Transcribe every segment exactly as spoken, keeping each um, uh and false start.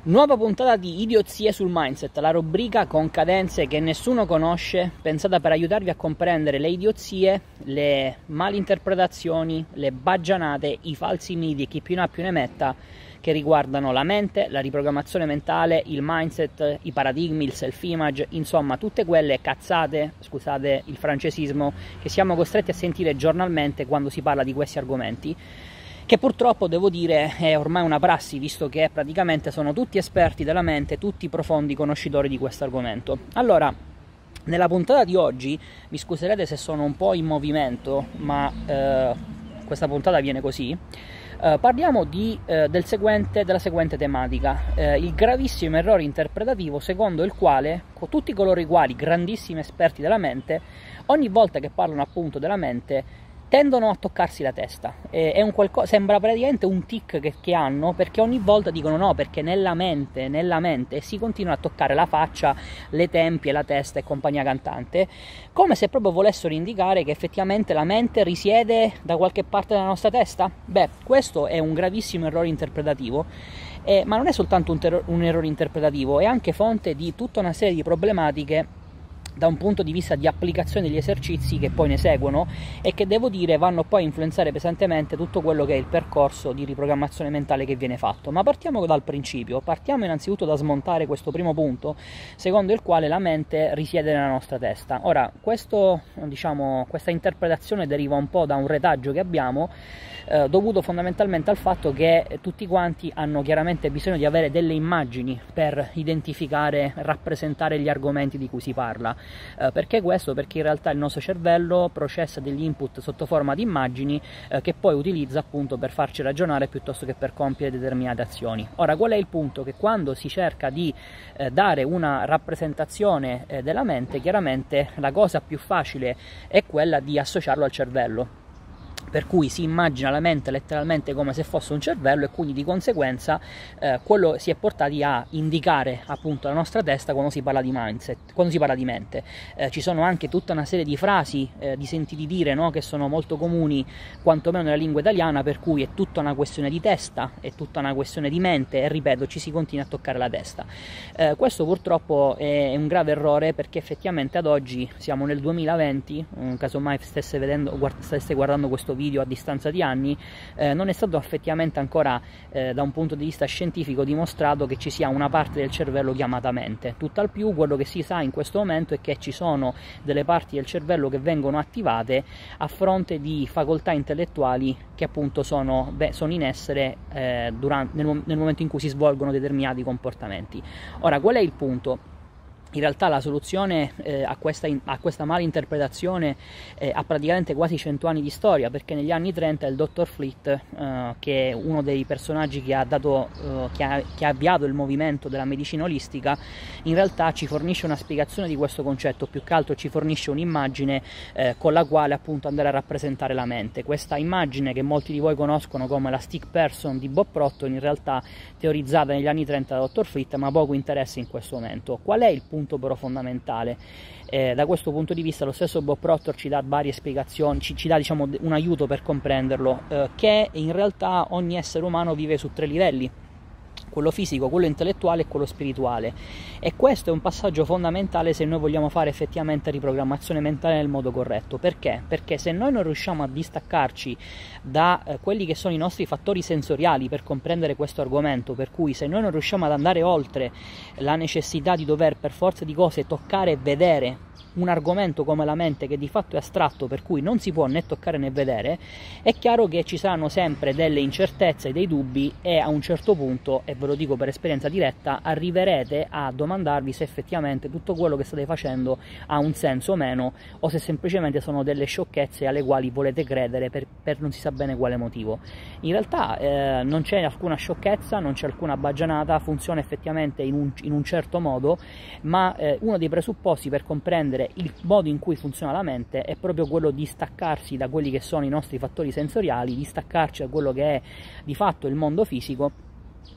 Nuova puntata di Idiozie sul Mindset, la rubrica con cadenze che nessuno conosce, pensata per aiutarvi a comprendere le idiozie, le malinterpretazioni, le baggianate, i falsi miti, chi più ne ha più ne metta, che riguardano la mente, la riprogrammazione mentale, il mindset, i paradigmi, il self-image, insomma tutte quelle cazzate, scusate il francesismo, che siamo costretti a sentire giornalmente quando si parla di questi argomenti, che purtroppo devo dire è ormai una prassi, visto che praticamente sono tutti esperti della mente, tutti profondi conoscitori di questo argomento. Allora, nella puntata di oggi, mi scuserete se sono un po' in movimento, ma eh, questa puntata viene così, eh, parliamo di, eh, del seguente, della seguente tematica, eh, il gravissimo errore interpretativo secondo il quale con tutti coloro i quali, grandissimi esperti della mente, ogni volta che parlano appunto della mente, tendono a toccarsi la testa. È un qualcosa, sembra praticamente un tic che, che hanno, perché ogni volta dicono no, perché nella mente, nella mente si continua a toccare la faccia, le tempie, la testa e compagnia cantante, come se proprio volessero indicare che effettivamente la mente risiede da qualche parte della nostra testa. Beh, questo è un gravissimo errore interpretativo, eh, ma non è soltanto un, un errore interpretativo, è anche fonte di tutta una serie di problematiche da un punto di vista di applicazione degli esercizi che poi ne seguono e che devo dire vanno poi a influenzare pesantemente tutto quello che è il percorso di riprogrammazione mentale che viene fatto. Ma partiamo dal principio, partiamo innanzitutto da smontare questo primo punto secondo il quale la mente risiede nella nostra testa. Ora, questo, diciamo, questa interpretazione deriva un po' da un retaggio che abbiamo eh, dovuto fondamentalmente al fatto che tutti quanti hanno chiaramente bisogno di avere delle immagini per identificare, rappresentare gli argomenti di cui si parla. Eh, perché questo? Perché in realtà il nostro cervello processa degli input sotto forma di immagini eh, che poi utilizza appunto per farci ragionare piuttosto che per compiere determinate azioni. Ora, qual è il punto? Che quando si cerca di eh, dare una rappresentazione eh, della mente, chiaramente la cosa più facile è quella di associarlo al cervello. Per cui si immagina la mente letteralmente come se fosse un cervello e quindi di conseguenza eh, quello si è portati a indicare appunto la nostra testa quando si parla di mindset, quando si parla di mente. Eh, ci sono anche tutta una serie di frasi, eh, di sentiti dire, no, che sono molto comuni quantomeno nella lingua italiana, per cui è tutta una questione di testa, è tutta una questione di mente e ripeto, ci si continua a toccare la testa. Eh, questo purtroppo è un grave errore, perché effettivamente ad oggi siamo nel duemilaventi, in caso mai stesse, vedendo, guard- stesse guardando questo video video a distanza di anni, eh, non è stato effettivamente ancora eh, da un punto di vista scientifico dimostrato che ci sia una parte del cervello chiamata mente. Tutt'al più quello che si sa in questo momento è che ci sono delle parti del cervello che vengono attivate a fronte di facoltà intellettuali che appunto sono, beh, sono in essere eh, durante, nel, nel momento in cui si svolgono determinati comportamenti. Ora, qual è il punto? In realtà la soluzione eh, a, questa in, a questa malinterpretazione eh, ha praticamente quasi cento anni di storia, perché negli anni trenta il dottor Fleet, eh, che è uno dei personaggi che ha, dato, eh, che, ha, che ha avviato il movimento della medicina olistica, in realtà ci fornisce una spiegazione di questo concetto, più che altro ci fornisce un'immagine eh, con la quale appunto andare a rappresentare la mente. Questa immagine, che molti di voi conoscono come la stick person di Bob Proctor, in realtà teorizzata negli anni trenta da dottor Fleet, ma poco interessa in questo momento. Qual è il punto però fondamentale? Eh, da questo punto di vista lo stesso Bob Proctor ci dà varie spiegazioni, ci, ci dà diciamo un aiuto per comprenderlo, eh, che in realtà ogni essere umano vive su tre livelli: quello fisico, quello intellettuale e quello spirituale, e questo è un passaggio fondamentale se noi vogliamo fare effettivamente riprogrammazione mentale nel modo corretto. Perché? Perché se noi non riusciamo a distaccarci da eh, quelli che sono i nostri fattori sensoriali per comprendere questo argomento, per cui se noi non riusciamo ad andare oltre la necessità di dover per forza di cose toccare e vedere un argomento come la mente, che di fatto è astratto, per cui non si può né toccare né vedere, è chiaro che ci saranno sempre delle incertezze e dei dubbi, e a un certo punto, e ve lo dico per esperienza diretta, arriverete a domandarvi se effettivamente tutto quello che state facendo ha un senso o meno, o se semplicemente sono delle sciocchezze alle quali volete credere per, per non si sa bene quale motivo. In realtà eh, non c'è alcuna sciocchezza, non c'è alcuna baggianata, funziona effettivamente in un, in un certo modo, ma eh, uno dei presupposti per comprendere il modo in cui funziona la mente è proprio quello di staccarsi da quelli che sono i nostri fattori sensoriali, di staccarci da quello che è di fatto il mondo fisico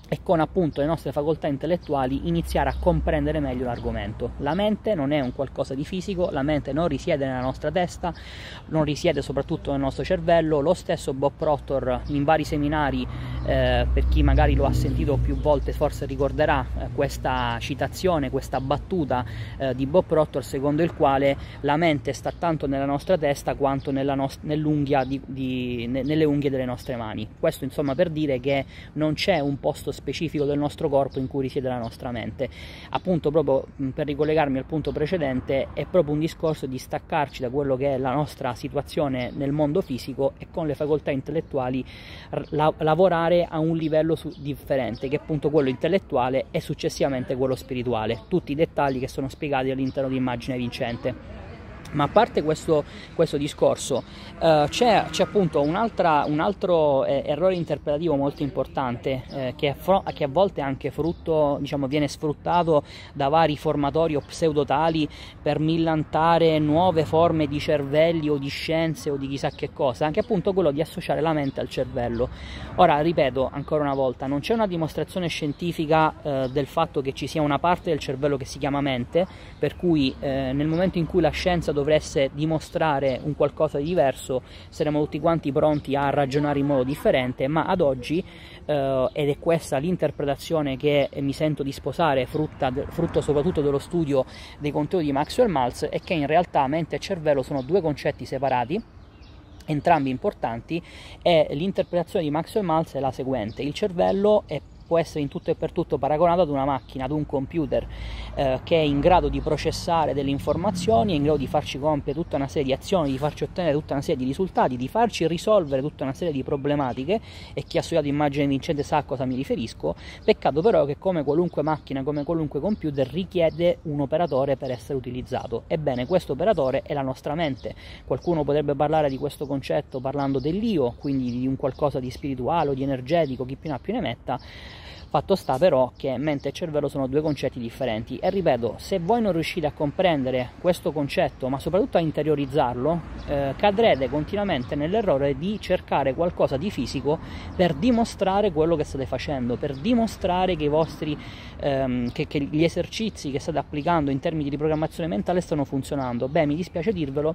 e con appunto le nostre facoltà intellettuali iniziare a comprendere meglio l'argomento. La mente non è un qualcosa di fisico, la mente non risiede nella nostra testa, non risiede soprattutto nel nostro cervello. Lo stesso Bob Proctor in vari seminari, eh, per chi magari lo ha sentito più volte forse ricorderà eh, questa citazione, questa battuta eh, di Bob Proctor, secondo il quale la mente sta tanto nella nostra testa quanto nella nost- nell'unghia di, di, nelle unghie delle nostre mani. Questo insomma per dire che non c'è un posto specifico del nostro corpo in cui risiede la nostra mente. Appunto, proprio per ricollegarmi al punto precedente, è proprio un discorso di staccarci da quello che è la nostra situazione nel mondo fisico e con le facoltà intellettuali la- lavorare a un livello su- differente, che è appunto quello intellettuale e successivamente quello spirituale, tutti i dettagli che sono spiegati all'interno di Immagine Vincente. Ma a parte questo, questo discorso, eh, c'è, c'è appunto un'altra, un altro eh, errore interpretativo molto importante eh, che, fro- che a volte è anche frutto, diciamo, viene sfruttato da vari formatori o pseudotali per millantare nuove forme di cervelli o di scienze o di chissà che cosa, anche appunto quello di associare la mente al cervello. Ora, ripeto ancora una volta, non c'è una dimostrazione scientifica eh, del fatto che ci sia una parte del cervello che si chiama mente, per cui eh, nel momento in cui la scienza dovresse dimostrare un qualcosa di diverso saremo tutti quanti pronti a ragionare in modo differente, ma ad oggi eh, ed è questa l'interpretazione che mi sento di sposare, frutta, frutto soprattutto dello studio dei contenuti di Maxwell Maltz, è che in realtà mente e cervello sono due concetti separati, entrambi importanti, e l'interpretazione di Maxwell Maltz è la seguente: il cervello è può essere in tutto e per tutto paragonato ad una macchina, ad un computer eh, che è in grado di processare delle informazioni, è in grado di farci compiere tutta una serie di azioni, di farci ottenere tutta una serie di risultati, di farci risolvere tutta una serie di problematiche, e chi ha studiato Immagine Vincente sa a cosa mi riferisco. Peccato però che, come qualunque macchina, come qualunque computer, richiede un operatore per essere utilizzato. Ebbene, questo operatore è la nostra mente. Qualcuno potrebbe parlare di questo concetto parlando dell'io, quindi di un qualcosa di spirituale o di energetico, chi più ne ha più ne metta. Fatto sta però che mente e cervello sono due concetti differenti, e ripeto, se voi non riuscite a comprendere questo concetto, ma soprattutto a interiorizzarlo, eh, cadrete continuamente nell'errore di cercare qualcosa di fisico per dimostrare quello che state facendo, per dimostrare che i vostri ehm, che, che gli esercizi che state applicando in termini di programmazione mentale stanno funzionando. Beh, mi dispiace dirvelo,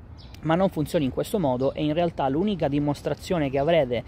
ma non funziona in questo modo, e in realtà l'unica dimostrazione che avrete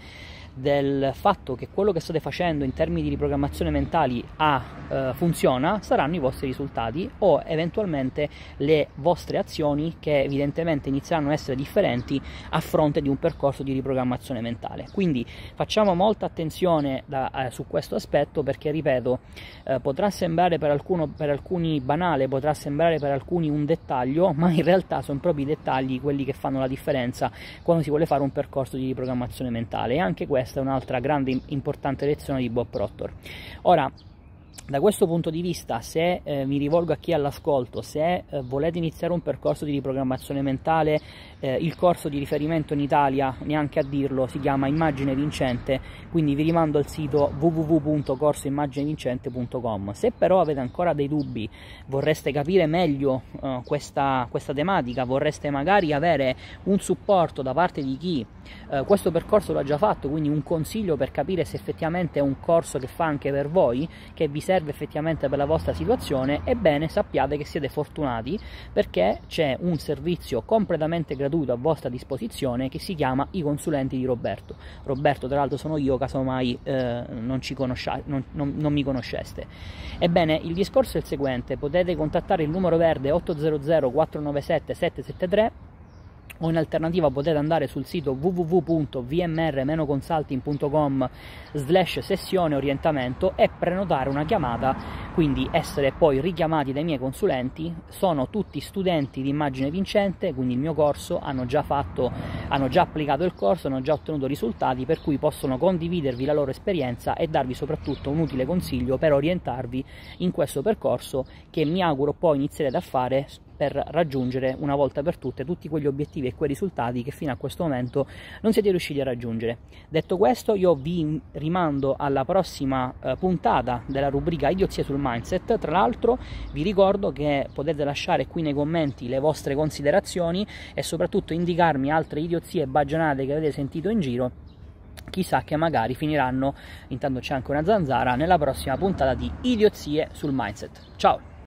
del fatto che quello che state facendo in termini di programmazione mentali ha, eh, funziona saranno i vostri risultati, o eventualmente le vostre azioni, che evidentemente inizieranno a essere differenti a fronte di un percorso di riprogrammazione mentale. Quindi facciamo molta attenzione da, eh, su questo aspetto, perché ripeto, eh, potrà sembrare per, alcuno, per alcuni banale, potrà sembrare per alcuni un dettaglio, ma in realtà sono proprio i dettagli quelli che fanno la differenza quando si vuole fare un percorso di riprogrammazione mentale, e anche questo questa è un'altra grande importante lezione di Bob Proctor. Ora, da questo punto di vista, se eh, mi rivolgo a chi è all'ascolto, se eh, volete iniziare un percorso di riprogrammazione mentale, eh, il corso di riferimento in Italia, neanche a dirlo, si chiama Immagine Vincente, quindi vi rimando al sito w w w punto corso immagine vincente punto com. Se però avete ancora dei dubbi, vorreste capire meglio eh, questa, questa tematica, vorreste magari avere un supporto da parte di chi eh, questo percorso lo ha già fatto, quindi un consiglio per capire se effettivamente è un corso che fa anche per voi, che vi serve effettivamente per la vostra situazione, ebbene sappiate che siete fortunati, perché c'è un servizio completamente gratuito a vostra disposizione che si chiama I Consulenti di Roberto. Roberto, tra l'altro, sono io, casomai eh, non, ci conoscia- non, non, non mi conosceste. Ebbene, il discorso è il seguente: potete contattare il numero verde otto zero zero quattro nove sette sette sette tre, o in alternativa potete andare sul sito w w w punto v m r consulting punto com slash sessione orientamento e prenotare una chiamata, quindi essere poi richiamati dai miei consulenti. Sono tutti studenti di Immagine Vincente, quindi il mio corso, hanno già fatto, hanno già applicato il corso, hanno già ottenuto risultati, per cui possono condividervi la loro esperienza e darvi soprattutto un utile consiglio per orientarvi in questo percorso, che mi auguro poi inizierete a fare per raggiungere una volta per tutte tutti quegli obiettivi e quei risultati che fino a questo momento non siete riusciti a raggiungere. Detto questo, io vi rimando alla prossima eh, puntata della rubrica Idiozie sul Mindset. Tra l'altro vi ricordo che potete lasciare qui nei commenti le vostre considerazioni e soprattutto indicarmi altre idiozie e baggianate che avete sentito in giro, chissà che magari finiranno, intanto c'è anche una zanzara, nella prossima puntata di Idiozie sul Mindset. Ciao!